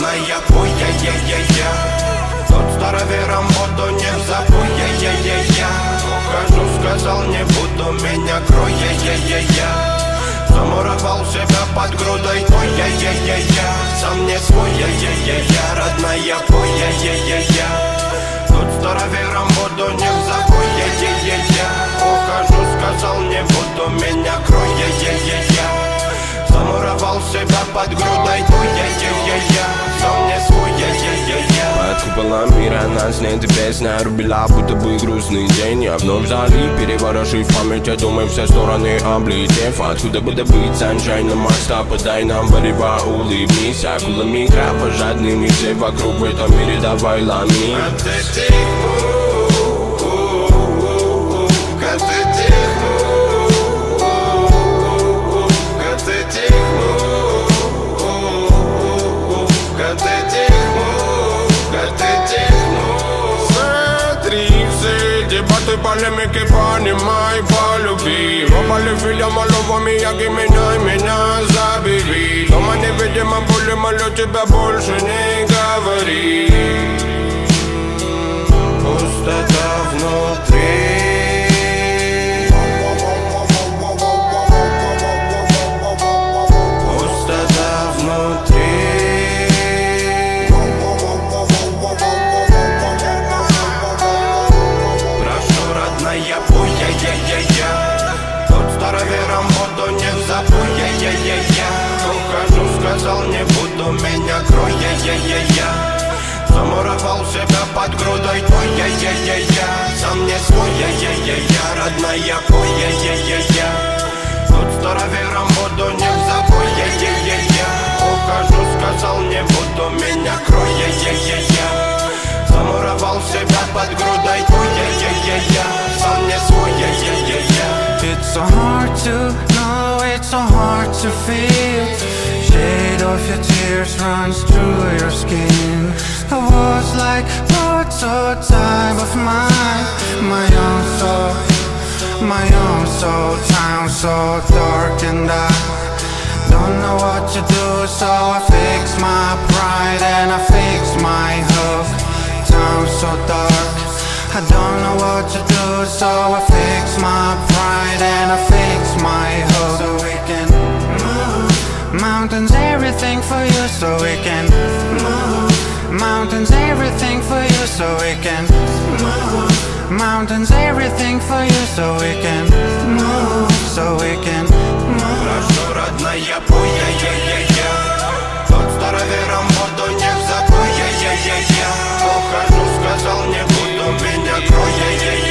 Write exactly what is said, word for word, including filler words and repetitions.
родная, пой, я-я-я-я. Тот старовером воду не забудь, я-я-я-я. Ухожу, сказал, не буду, меня крой, я-я-я-я. Замуровал себя под грудой, ой, я-я-я-я. Сам не свой, я-я-я-я. Родная, пой, я-я-я-я. Тут старовером буду не в забой, я-я-я-я. Ухожу, сказал, не буду, меня крой, я-я-я-я. Замуровал себя под грудой, ой, я-я-я-я. Сам не свой, я-я-я-я. Под куполом мира нас нет и песня рубила, будто бы грустный день. Я вновь вдали, переворошив память, я думаю все стороны облетев. Откуда бы добыть sunshine на моста, подай нам варева, улыбнись. Акулами кровожадными, все вокруг в этом мире давай ломи. От этих мук, от этих мук, от этих мук, от этих мук, от этих мук. Смотри, все дебаты, полемики, понимай, полюби. Оба любили маловыми, я меня, меня забери. Дома невидимо боли, молю тебя больше не говори. Пустота внутри. Пустота внутри. Прошу, родная, пой, я-я-я-я. Тот старовером воду не забудь, я-я-я-я. Ухожу, сказал, не буду, меня крой, я-я-я-я. Замуровал себя под грудой, ой, я-я-я-я. Сам не свой, я-я-я-я. Родная, пой, я-я-я-я. Тут старовером буду не в забой, я-я-я-я. Ухожу, сказал, не буду, меня крой, я-я-я-я. Замуровал себя под грудой, ой, я-я-я-я. Сам не свой, я-я-я-я. It's so hard to know, it's so hard to feel. Shade of your tears runs through your skin. I was like lots of time of mine, my own soul, my own soul. Time so dark and I don't know what to do, so I fix my pride and I fix my hope. Time so dark, I don't know what to do, so I fix my pride and I fix my hope. So we can move mountains, everything for you, so we can move mountains, everything for you, so we can move mountains, everything for you, so we can move, so we can move. Прошу, родная, пой, я-я-я-я. Тот старовером воду не в забой, я-я-я-я. Ухожу, сказал, не буду, меня крой, я-я-я-я.